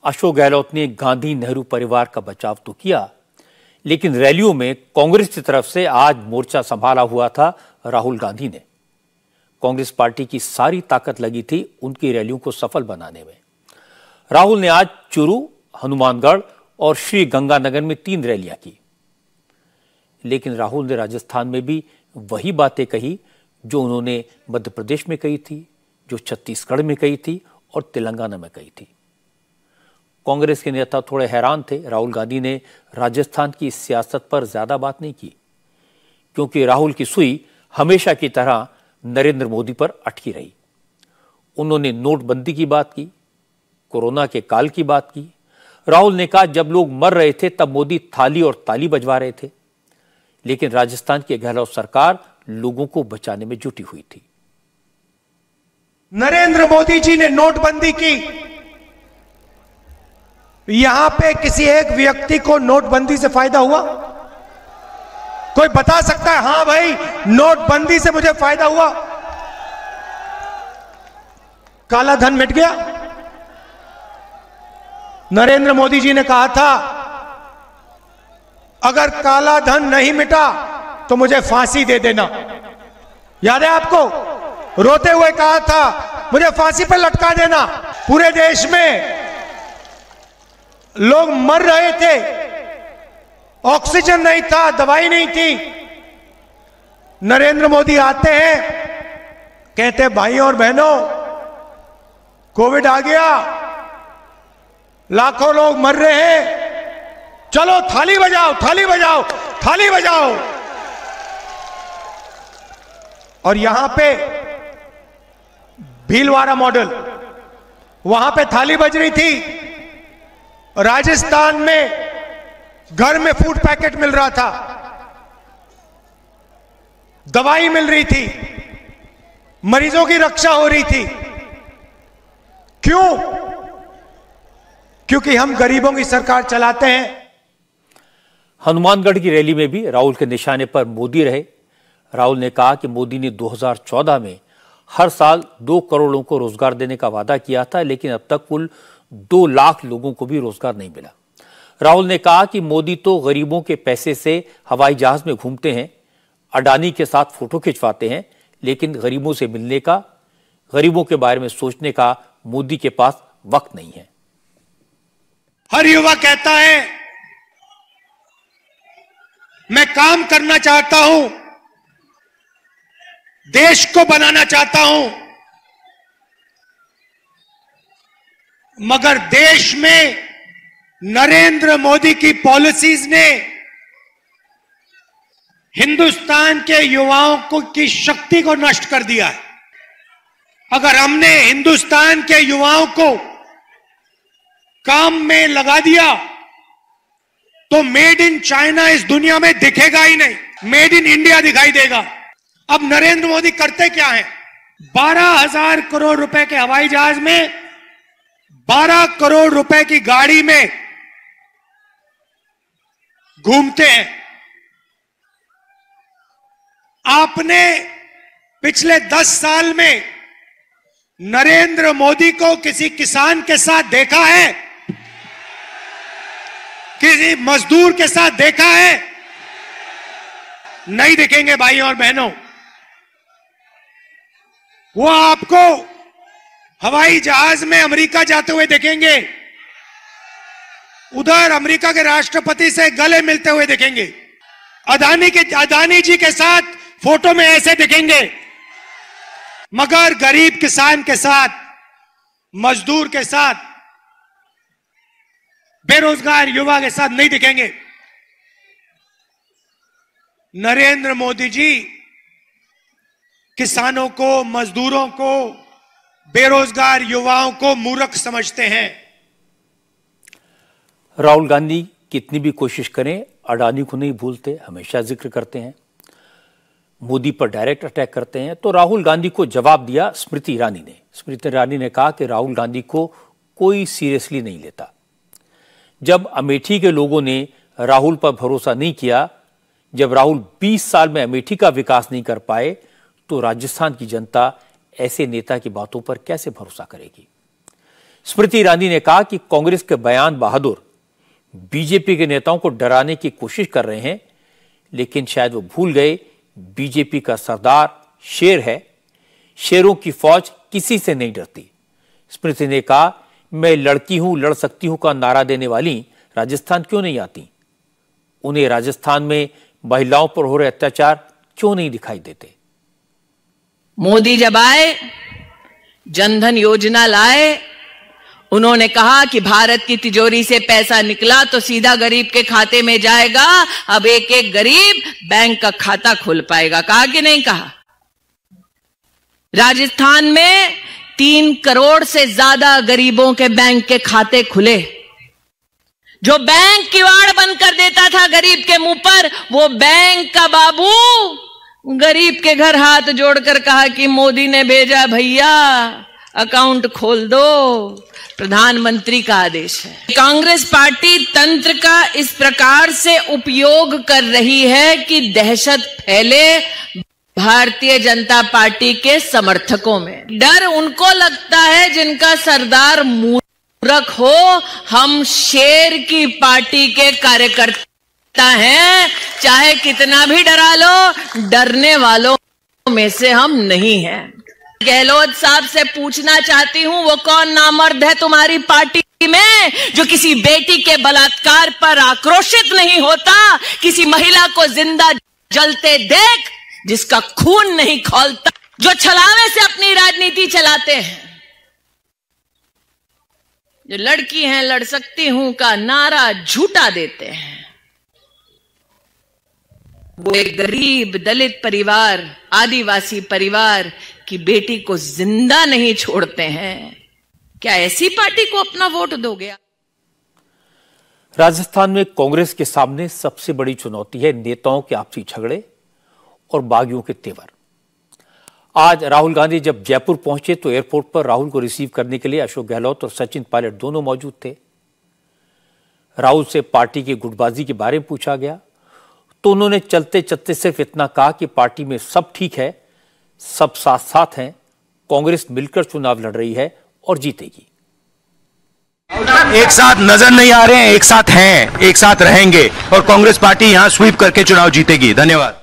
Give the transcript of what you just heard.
अशोक गहलोत ने गांधी नेहरू परिवार का बचाव तो किया, लेकिन रैलियों में कांग्रेस की तरफ से आज मोर्चा संभाला हुआ था राहुल गांधी ने। कांग्रेस पार्टी की सारी ताकत लगी थी उनकी रैलियों को सफल बनाने में। राहुल ने आज चूरू, हनुमानगढ़ और श्री गंगानगर में 3 रैलियां की, लेकिन राहुल ने राजस्थान में भी वही बातें कही जो उन्होंने मध्य प्रदेश में कही थी, जो छत्तीसगढ़ में कही थी और तेलंगाना में कही थी। कांग्रेस के नेता थोड़े हैरान थे। राहुल गांधी ने राजस्थान की सियासत पर ज्यादा बात नहीं की, क्योंकि राहुल की सुई हमेशा की तरह नरेंद्र मोदी पर अटकी रही। उन्होंने नोटबंदी की बात की, कोरोना के काल की बात की। राहुल ने कहा जब लोग मर रहे थे तब मोदी थाली और ताली बजवा रहे थे, लेकिन राजस्थान की गहलोत सरकार लोगों को बचाने में जुटी हुई थी। नरेंद्र मोदी जी ने नोटबंदी की। यहां पे किसी एक व्यक्ति को नोटबंदी से फायदा हुआ? कोई बता सकता है हां भाई नोटबंदी से मुझे फायदा हुआ? काला धन मिट गया। नरेंद्र मोदी जी ने कहा था अगर काला धन नहीं मिटा तो मुझे फांसी दे देना। याद है आपको? रोते हुए कहा था मुझे फांसी पर लटका देना। पूरे देश में लोग मर रहे थे, ऑक्सीजन नहीं था, दवाई नहीं थी। नरेंद्र मोदी आते हैं, कहते भाइयों और बहनों कोविड आ गया, लाखों लोग मर रहे हैं, चलो थाली बजाओ, थाली बजाओ, थाली बजाओ। और यहां पे भीलवाड़ा मॉडल, वहां पे थाली बज रही थी। राजस्थान में घर में फूड पैकेट मिल रहा था, दवाई मिल रही थी, मरीजों की रक्षा हो रही थी। क्यों? क्योंकि हम गरीबों की सरकार चलाते हैं। हनुमानगढ़ की रैली में भी राहुल के निशाने पर मोदी रहे। राहुल ने कहा कि मोदी ने 2014 में हर साल 2 करोड़ लोगों को रोजगार देने का वादा किया था, लेकिन अब तक कुल 2 लाख लोगों को भी रोजगार नहीं मिला। राहुल ने कहा कि मोदी तो गरीबों के पैसे से हवाई जहाज में घूमते हैं, अडानी के साथ फोटो खिंचवाते हैं, लेकिन गरीबों से मिलने का, गरीबों के बारे में सोचने का मोदी के पास वक्त नहीं है। हर युवा कहता है मैं काम करना चाहता हूं, देश को बनाना चाहता हूं, मगर देश में नरेंद्र मोदी की पॉलिसीज ने हिंदुस्तान के युवाओं की शक्ति को नष्ट कर दिया है। अगर हमने हिंदुस्तान के युवाओं को काम में लगा दिया तो मेड इन चाइना इस दुनिया में दिखेगा ही नहीं, मेड इन इंडिया दिखाई देगा। अब नरेंद्र मोदी करते क्या है? 12,000 करोड़ रुपए के हवाई जहाज में, 12 करोड़ रुपए की गाड़ी में घूमते हैं। आपने पिछले 10 साल में नरेंद्र मोदी को किसी किसान के साथ देखा है? किसी मजदूर के साथ देखा है? नहीं दिखेंगे भाइयों और बहनों। वो आपको हवाई जहाज में अमेरिका जाते हुए देखेंगे, उधर अमेरिका के राष्ट्रपति से गले मिलते हुए देखेंगे, अदानी जी के साथ फोटो में ऐसे दिखेंगे, मगर गरीब किसान के साथ, मजदूर के साथ, बेरोजगार युवा के साथ नहीं दिखेंगे। नरेंद्र मोदी जी किसानों को, मजदूरों को, बेरोजगार युवाओं को मूर्ख समझते हैं। राहुल गांधी कितनी भी कोशिश करें अडानी को नहीं भूलते, हमेशा जिक्र करते हैं, मोदी पर डायरेक्ट अटैक करते हैं। तो राहुल गांधी को जवाब दिया स्मृति ईरानी ने। स्मृति ईरानी ने कहा कि राहुल गांधी को कोई सीरियसली नहीं लेता। जब अमेठी के लोगों ने राहुल पर भरोसा नहीं किया, जब राहुल 20 साल में अमेठी का विकास नहीं कर पाए, तो राजस्थान की जनता ऐसे नेता की बातों पर कैसे भरोसा करेगी? स्मृति ईरानी ने कहा कि कांग्रेस के बयान बहादुर बीजेपी के नेताओं को डराने की कोशिश कर रहे हैं, लेकिन शायद वो भूल गए बीजेपी का सरदार शेर है, शेरों की फौज किसी से नहीं डरती। स्मृति ने कहा, मैं लड़की हूं, लड़ सकती हूं का नारा देने वाली राजस्थान क्यों नहीं आती? उन्हें राजस्थान में महिलाओं पर हो रहे अत्याचार क्यों नहीं दिखाई देते? मोदी जब आए, जनधन योजना लाए, उन्होंने कहा कि भारत की तिजोरी से पैसा निकला तो सीधा गरीब के खाते में जाएगा, अब एक एक गरीब बैंक का खाता खोल पाएगा। कहा कि नहीं कहा? राजस्थान में 3 करोड़ से ज्यादा गरीबों के बैंक के खाते खुले। जो बैंक किवाड़ बंद कर देता था गरीब के मुंह पर, वो बैंक का बाबू गरीब के घर हाथ जोड़कर कहा कि मोदी ने भेजा भैया, अकाउंट खोल दो। प्रधानमंत्री का आदेश है। कांग्रेस पार्टी तंत्र का इस प्रकार से उपयोग कर रही है कि दहशत फैले भारतीय जनता पार्टी के समर्थकों में। डर उनको लगता है जिनका सरदार मूर्ख हो। हम शेर की पार्टी के कार्यकर्ता हैं, चाहे कितना भी डरा लो, डरने वालों में से हम नहीं हैं। गहलोत साहब से पूछना चाहती हूं, वो कौन नामर्द है तुम्हारी पार्टी में जो किसी बेटी के बलात्कार पर आक्रोशित नहीं होता, किसी महिला को जिंदा जलते देख जिसका खून नहीं खौलता, जो छलावे से अपनी राजनीति चलाते हैं, जो लड़की हैं लड़ सकती हूं का नारा झूठा देते हैं। वो एक गरीब दलित परिवार, आदिवासी परिवार की बेटी को जिंदा नहीं छोड़ते हैं। क्या ऐसी पार्टी को अपना वोट दोगे? राजस्थान में कांग्रेस के सामने सबसे बड़ी चुनौती है नेताओं के आपसी झगड़े और बागियों के तेवर। आज राहुल गांधी जब जयपुर पहुंचे तो एयरपोर्ट पर राहुल को रिसीव करने के लिए अशोक गहलोत और सचिन पायलट दोनों मौजूद थे। राहुल से पार्टी की गुटबाजी के बारे में पूछा गया तो उन्होंने चलते चलते सिर्फ इतना कहा कि पार्टी में सब ठीक है, सब साथ साथ हैं, कांग्रेस मिलकर चुनाव लड़ रही है और जीतेगी। एक साथ नजर नहीं आ रहे हैं, एक साथ हैं, एक साथ रहेंगे और कांग्रेस पार्टी यहां स्वीप करके चुनाव जीतेगी। धन्यवाद।